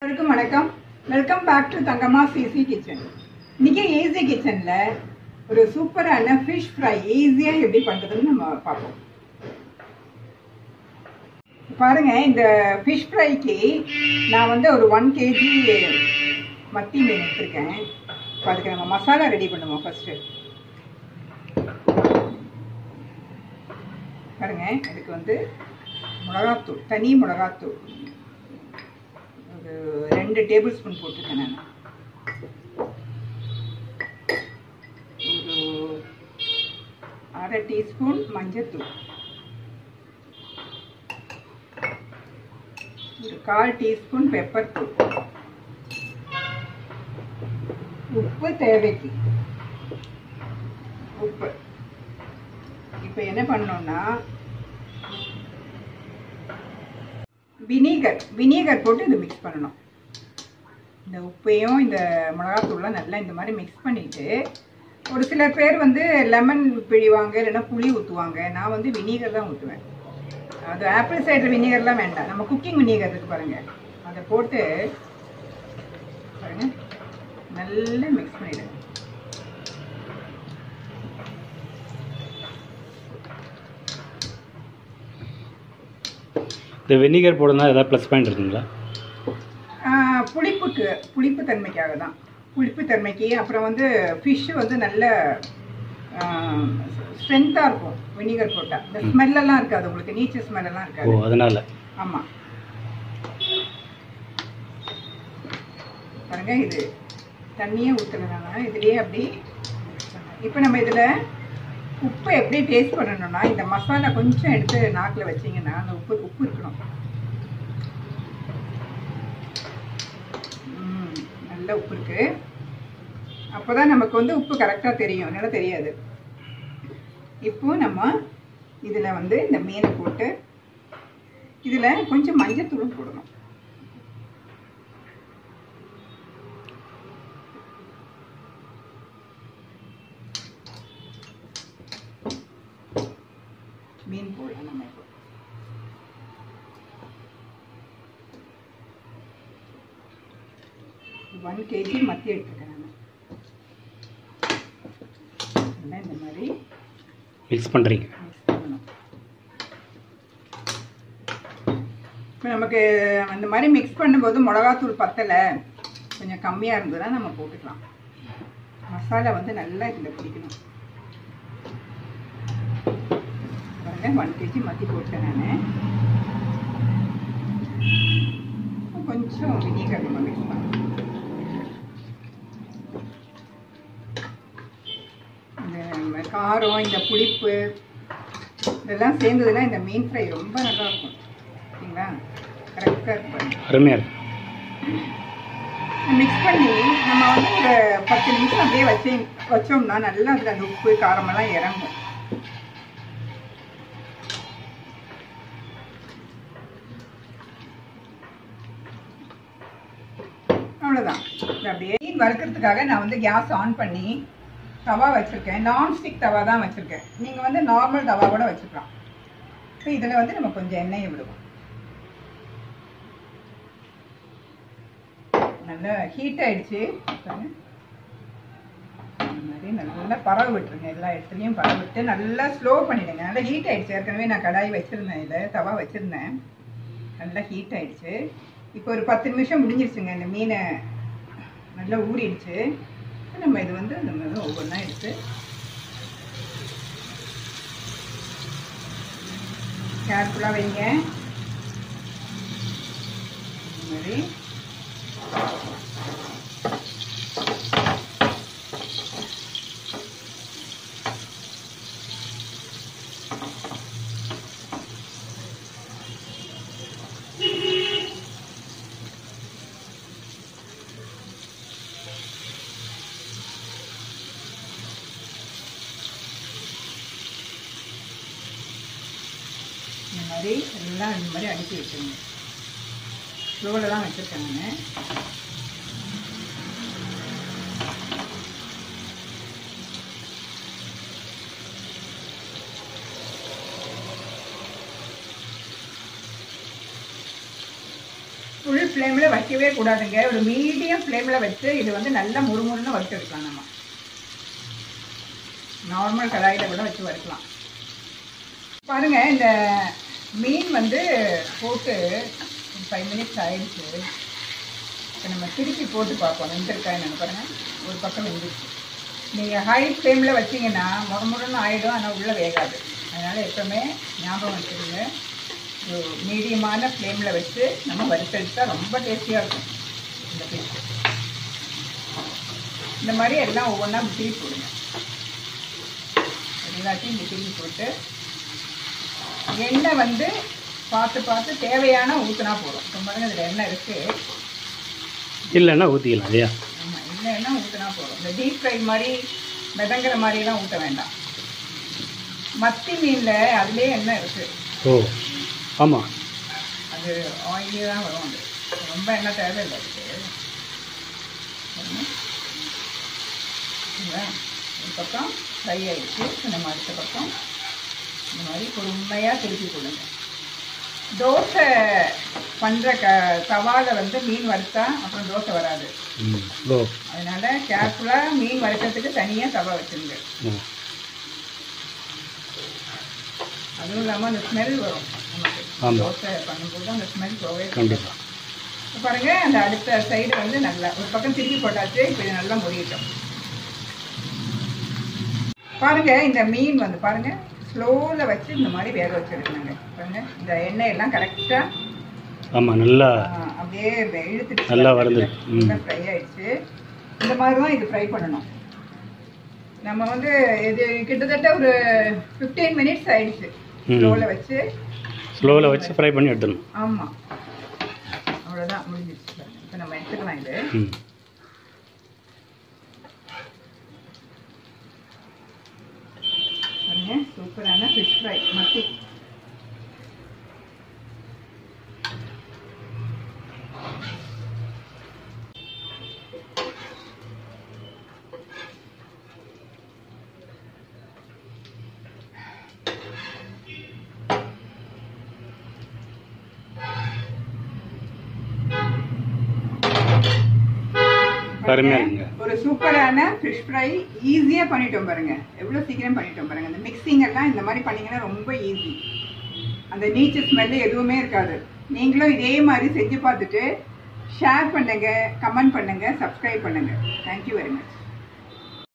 வணக்கம். Welcome back to Thangamma's easy kitchen. இன்னைக்கு easy கிச்சன்ல ஒரு சூப்பரான ஃபிஷ் ஃப்ரை ஈஸியா எப்படி பண்றதுன்னு நம்ம பார்ப்போம். பாருங்க, இந்த ஃபிஷ் ஃப்ரைக்கு நான் வந்து ஒரு 1 kg மத்தி மீன் எடுத்திருக்கேன். அதுக்கு நம்ம மசாலா ரெடி பண்ணுவோம். ஃபர்ஸ்ட் பாருங்க, அதுக்கு வந்து மிளகாத்தூள், தனி மிளகாத்தூள் ஒரு 2 டேபிள் ஸ்பூன் போட்டிருக்கேன். நான் ஒரு 1/2 டீஸ்பூன் மஞ்சத்தூள், ஒரு 1/4 டீஸ்பூன் பெப்பர் தூள், உப்பு தேவைக்கு உப்பு. இப்போ என்ன பண்ணோம்னா வினிகர் போட்டு இது மிக்ஸ் பண்ணணும். இந்த உப்பையும் இந்த மிளகாத்தூள்லாம் நல்லா இந்த மாதிரி மிக்ஸ் பண்ணிட்டு, ஒரு சில பேர் வந்து லெமன் பிழிவாங்க, இல்லைன்னா புளி ஊற்றுவாங்க. நான் வந்து வினிகர் தான் ஊற்றுவேன். அது ஆப்பிள் சைடர் வினிகர்லாம் வேண்டாம், நம்ம குக்கிங் வினிகர் இருக்கு பாருங்க, அதை போட்டு பாருங்க நல்லா மிக்ஸ் பண்ணிடுங்க. இந்த வினிகர் போடுறதுனால ஏதாவது ப்ளஸ் பாயிண்ட் இருக்குங்களா? புளிப்பு தன்மைக்காக தான். புளிப்பு தன்மைக்கு, அப்புறம் வந்து ஃபிஷ்ஷு வந்து நல்ல ஸ்ட்ரென்த்தாக இருக்கும் வினிகர் போட்டால். இந்த ஸ்மெல்லெல்லாம் இருக்காது, உங்களுக்கு நீச்சல் ஸ்மெல்லாம் இருக்காது. அதனால ஆமாம். பாருங்க, இது தண்ணியே ஊற்றுனாங்க இதுலேயே அப்படி. இப்போ நம்ம இதில் உப்பு எப்படி டேஸ்ட் பண்ணணும்னா, இந்த மசாலா கொஞ்சம் எடுத்து நாக்கில் வச்சிங்கன்னா அந்த உப்பு இருக்கணும். நல்ல உப்பு இருக்கு. அப்போ தான் நமக்கு வந்து உப்பு கரெக்டாக தெரியும், அதனால தெரியாது. இப்போ நம்ம இதில் வந்து இந்த மீனை போட்டு இதில் கொஞ்சம் மஞ்சத்தூளும் போடணும். மீன் போடலாம் நம்ம. இப்போ 1 kg மத்தி எடுத்துக்கிறேன். நான் இந்த மாதிரி மிக்ஸ் பண்ணுறீங்க. இப்போ நமக்கு அந்த மாதிரி மிக்ஸ் பண்ணும்போது மிளகாத்தூள் பத்தலை, கொஞ்சம் கம்மியாக இருந்ததுன்னா நம்ம போட்டுக்கலாம். மசாலா வந்து நல்லா இதில் பிடிக்கணும். 1 kg மத்தி போட்டேன் நான். கொஞ்சம் வினிகர் நம்ம மிக்ஸ் பண்ணணும். இந்த காரம், இந்த புளிப்பு இதெல்லாம் சேர்ந்ததுன்னா இந்த மீன் ஃப்ரை ரொம்ப நல்லா இருக்கும். சரிங்களா? கரெக்டாக இருக்கும், அருமையாக இருக்கும். மிக்ஸ் பண்ணி நம்ம வந்து ஒரு 10 நிமிஷம் அப்படியே வச்சோம்னா நல்லா அதில் அந்த உப்பு காரமெல்லாம் இறங்கும். அவ்வளோதான். அப்படியே வறுக்கிறதுக்காக நான் வந்து கேஸ் ஆன் பண்ணி தவா வச்சுருக்கேன். நான்ஸ்டிக் தவா தான் வச்சுருக்கேன். நீங்கள் வந்து நார்மல் தவா கூட வச்சுக்கலாம். இப்போ இதில் வந்து நம்ம கொஞ்சம் எண்ணெயை விடுவோம். நல்லா ஹீட் ஆகிடுச்சு. இந்த மாதிரி நல்லா பரவ விட்டுருங்க. எல்லா இடத்துலையும் பரவ விட்டு நல்லா ஸ்லோ பண்ணிவிடுங்க. நல்லா ஹீட் ஆகிடுச்சு. ஏற்கனவே நான் கடாய் வச்சுருந்தேன், இதில் தவா வச்சுருந்தேன். நல்லா ஹீட் ஆகிடுச்சு. இப்போ ஒரு 10 நிமிஷம் முடிஞ்சிருச்சுங்க. இந்த மீனை நல்லா ஊறிடுச்சு. நம்ம இது வந்து நம்ம ஒவ்வொன்றா எடுத்து கேர்ஃபுல்லாக வைங்க. இந்த மாதிரி எல்லாம் இந்த மாதிரி அடுக்கி வச்சுருங்க. ஸ்லோவில் தான் வச்சுருக்கேங்க. ஃபுல் ஃப்ளேமில் வைக்கவே கூடாதுங்க. ஒரு மீடியம் ஃப்ளேமில் வச்சு இது வந்து நல்லா முறுமுறுன்னு வறுத்து எடுக்கலாம். நம்ம நார்மல் கடாயில் கூட வச்சு வறுக்கலாம். பாருங்கள், இந்த மீன் வந்து போட்டு 5 மினிட்ஸ் ஆயிடுச்சு. இப்போ நம்ம திருப்பி போட்டு பார்ப்போம் வெந்திருக்கான்னு. பாருங்கள், ஒரு பக்கம் வெந்துருச்சு. நீங்கள் ஹை ஃப்ளேமில் வச்சிங்கன்னா முறுமுறுன்னு ஆகிடும், ஆனால் உள்ளே வேகாது. அதனால் எப்போவுமே ஞாபகம் வச்சுருங்க, ஒரு மீடியமான ஃப்ளேமில் வச்சு நம்ம வறுத்தெடுத்தா ரொம்ப டேஸ்டியாக இருக்கும் இந்த பீஸ். இந்த மாதிரி எல்லாம் ஒவ்வொன்றா திருப்பி போடுங்க. எல்லாத்தையும் இந்த திருப்பி போட்டு எண்ணெய் வந்து பார்த்து பார்த்து தேவையான ஊற்றினா போதும். இப்போ பாருங்க, இதில் எண்ணெய் இருக்குது, இல்லைன்னா ஊற்றிக்கலாம் இல்லையா? ஆமாம், இல்லைன்னா ஊற்றினா போதும். இந்த டீப் ஃப்ரை மாதிரி மிதங்கிற மாதிரிலாம் ஊற்ற வேண்டாம். மத்தி மீனில் அதுலேயே எண்ணெய் இருக்குது. ஓ ஆமாம், அது ஆயிலி தான் வரும். அது ரொம்ப எண்ணெய் தேவையில்லை. ஒரு பக்கம் ஃப்ரை ஆகிடுச்சு. நம்ம அடுத்த பக்கம் இந்த மாதிரி பொறுமையாக திருப்பி கொடுங்க. தோசை பண்ணுற தவாவில் வந்து மீன் வறுத்தா அப்புறம் தோசை வராது. அதனால கேர்ஃபுல்லாக மீன் வறுக்கிறதுக்கு தனியாக தவா வச்சுருங்க. அதுவும் இல்லாமல் அந்த ஸ்மெல் வரும் நமக்கு. தோசை பண்ணும்போது அந்த ஸ்மெல் போகவே கண்டிப்பாக. பாருங்கள், அந்த அடுத்த சைடு வந்து நல்லா ஒரு பக்கம் திருப்பி போட்டாச்சு. இப்போ இது நல்லா முறியிட்டோம். பாருங்கள், இந்த மீன் வந்து பாருங்கள் ஸ்லோவில் வச்சு இந்த மாதிரி வேக வச்சுருக்கணுங்க. பாருங்கள், இந்த எண்ணெயெல்லாம் கரெக்டாக ஆமாம் நல்லா அப்படியே இழுத்துட்டு நல்லா வருது. நல்லா ஃப்ரை ஆயிடுச்சு. இந்த மாதிரி தான் இது ஃப்ரை பண்ணணும். நம்ம வந்து இது கிட்டத்தட்ட ஒரு 15 மினிட்ஸ் ஆயிடுச்சு. ஸ்லோவில் வச்சு ஃப்ரை பண்ணி எடுத்துடணும். ஆமாம், அவ்வளோதான், முடிஞ்சிடுச்சு. இப்போ நம்ம எடுத்துக்கலாம். இது பாருங்க, சூப்பரான ஃபிஷ் ஃப்ரை மத்தி. ஒரு சூப்பரான ஃபிஷ் ஃப்ரை ஈஸியாக பண்ணிட்டோம் பாருங்க. எவ்வளோ சீக்கிரம் பண்ணிட்டோம் பாருங்க. இந்த மிக்சிங் எல்லாம் இந்த மாதிரி பண்ணீங்கன்னா ரொம்ப ஈஸி. அந்த நீச்சு ஸ்மெல்லு எதுவுமே இருக்காது. நீங்களும் இதே மாதிரி செஞ்சு பார்த்துட்டு ஷேர் பண்ணுங்க, கமெண்ட் பண்ணுங்க, சப்ஸ்கிரைப் பண்ணுங்க. Thank you very much.